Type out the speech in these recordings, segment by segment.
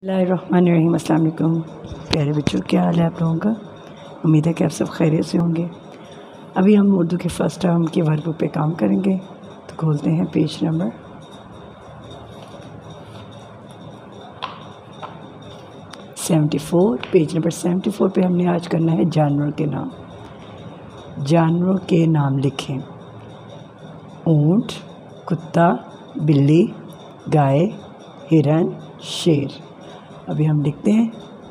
बिस्मिल्लाहिर्रहमानिर्रहीम। अस्सलाम वालेकुम प्यारे बच्चों, क्या हाल है आप लोगों का। उम्मीद है कि आप सब खैरियत से होंगे। अभी हम उर्दू के फ़र्स्ट टर्म के वर्ब पे काम करेंगे। तो खोलते हैं पेज नंबर 74। पेज नंबर 74 पे हमने आज करना है जानवर के नाम। जानवरों के नाम लिखें। ऊँट, कुत्ता, बिल्ली, गाय, हिरन, शेर। अभी हम लिखते हैं।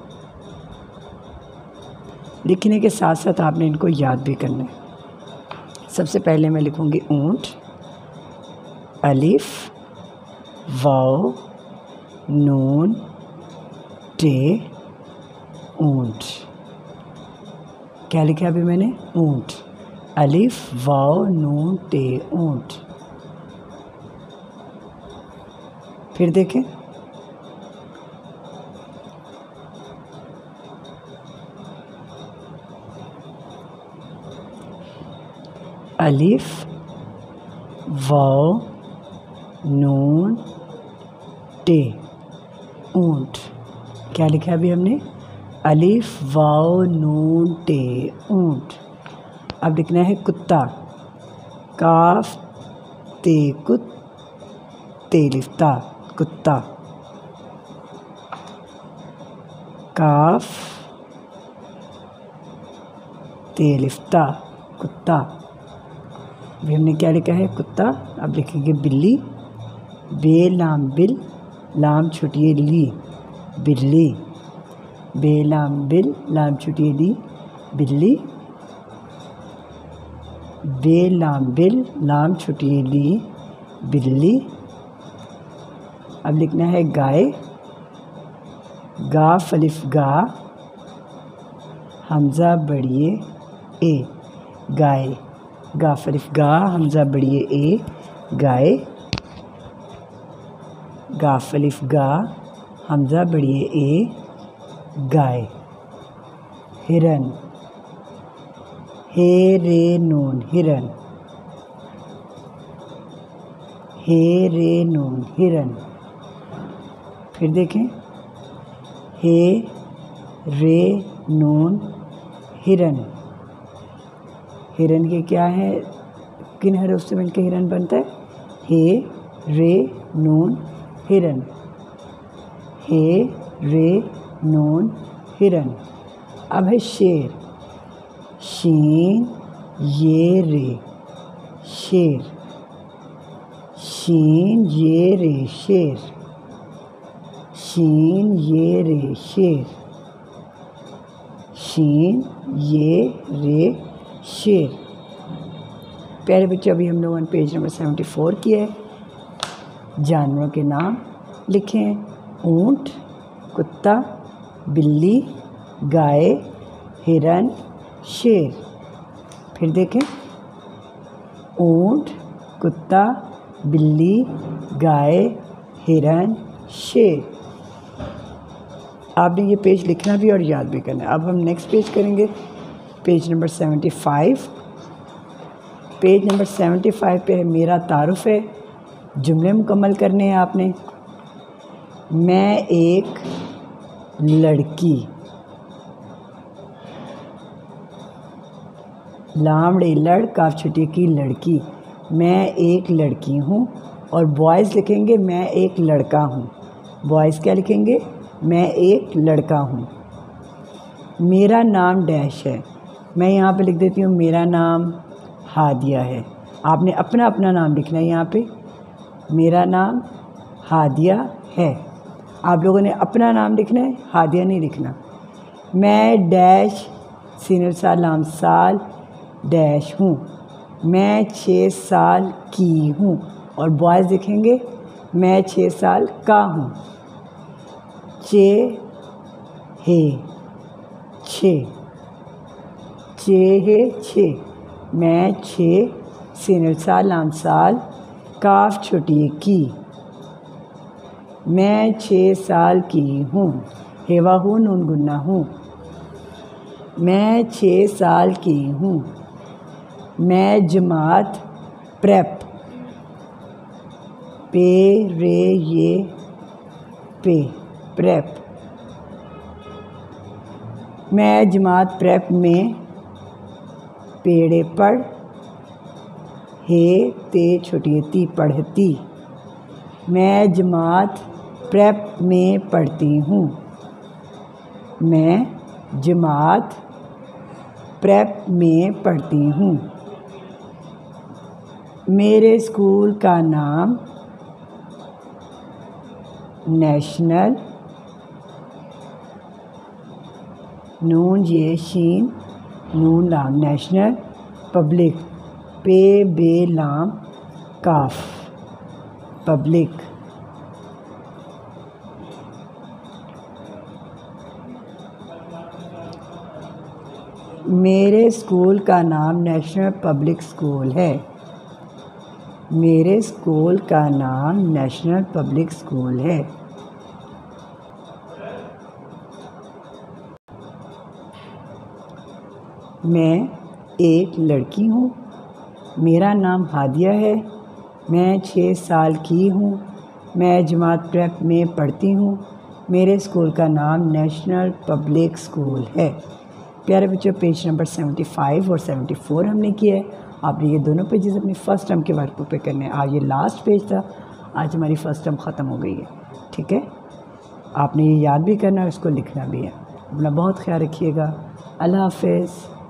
लिखने के साथ साथ आपने इनको याद भी करना है। सबसे पहले मैं लिखूंगी ऊँट, अलिफ, वाव, नून, टे, ऊँट। क्या लिखा अभी मैंने? ऊँट, अलिफ, वाव, नून, टे, ऊँट। फिर देखें, अलिफ, वाव, नून, टे, ऊँट। क्या लिखा अभी हमने? अलिफ, वाव, नून, टे, ऊँट। अब लिखना है कुत्ता। काफ, ते, कुत, ते लिफ्ता, कुत्ता। काफ, ते लिफ्ता, कुत्ता। अभी हमने क्या लिखा है? कुत्ता। अब लिखेंगे बिल्ली। बे लाम बिल, लाम छुटिए ली, बिल्ली। बे लाम बिल, लाम छुटिए ली, बिल्ली। बे लाम बिल, लाम छुटिए ली, बिल्ली। अब लिखना है गाय। गा फलिफ गा, हमज़ा बढ़िए ए, गाय। गा फलिफ गा, हमज़ा बढ़िए ए, गाय। गा फलिफ गा, हमज़ा बढ़िए ए, गाय। हिरन। हे रे नून, हिरन। हे रे नून, हिरन। फिर देखें, हे रे नून, हिरन। हिरन के क्या है? किन हरफ से मिलकर हिरन बनता है? हे रे नून, हिरन। हे रे नून, हिरन। अब है शेर। शीन ये रे, शेर। शीन ये रे, शेर। शीन ये रे, शेर। शीन ये रे, शेर। प्यारे बच्चों, अभी हम लोगों ने पेज नंबर 74 किया है। जानवरों के नाम लिखें। ऊँट, कुत्ता, बिल्ली, गाय, हिरन, शेर। फिर देखें, ऊँट, कुत्ता, बिल्ली, गाय, हिरन, शेर। आपने ये पेज लिखना भी और याद भी करना है। अब हम नेक्स्ट पेज करेंगे, पेज नंबर 75। पेज नंबर 75 पे है मेरा तारुफ है। जुमले मुकम्मल करने हैं आपने। मैं एक लड़की, लामड़े लड़, काफ छुट्टी की लड़की। मैं एक लड़की हूँ। और बॉयज़ लिखेंगे मैं एक लड़का हूँ। बॉयज़ क्या लिखेंगे? मैं एक लड़का हूँ। मेरा नाम डैश है। मैं यहाँ पे लिख देती हूँ मेरा नाम हादिया है। आपने अपना अपना नाम लिखना है यहाँ पे। मेरा नाम हादिया है। आप लोगों ने अपना नाम लिखना है, हादिया नहीं लिखना। मैं डैश सीनियर साल लाम साल डैश हूँ। मैं 6 साल की हूँ। और बॉयज़ लिखेंगे मैं 6 साल का हूँ। चे हे, छे। चे हे, छे। मैं 6 सीनियर साल लाम साल काफ छुटिए की। मैं 6 साल की हूँ। हेवा हूँ, नून गुन्ना हूँ। मैं 6 साल की हूँ। मैं जमात प्रेप, पे रे ये पे, प्रेप। मैं जमात प्रेप में पेड़े पढ़ हे ते छोटी पढ़ती। मैं जमात प्रेप में पढ़ती हूँ। मैं जमात प्रेप में पढ़ती हूँ। मेरे स्कूल का नाम नेशनल नून ये शीन नून लाम नेशनल पब्लिक पे बे लाम काफ पब्लिक। मेरे स्कूल का नाम नेशनल पब्लिक स्कूल है। मेरे स्कूल का नाम नेशनल पब्लिक स्कूल है। मैं एक लड़की हूँ। मेरा नाम हादिया है। मैं 6 साल की हूँ। मैं जमात प्रेप में पढ़ती हूँ। मेरे स्कूल का नाम नेशनल पब्लिक स्कूल है। प्यारे बच्चों, पेज नंबर 75 और 74 हमने किया है। आपने ये दोनों पेजेस अपनी फ़र्स्ट टर्म के वर्क पे करने हैं। आज ये लास्ट पेज था। आज हमारी फ़र्स्ट टर्म ख़त्म हो गई है। ठीक है, आपने ये याद भी करना है और इसको लिखना भी है। अपना बहुत ख्याल रखिएगा। अल्लाह हाफ़िज़।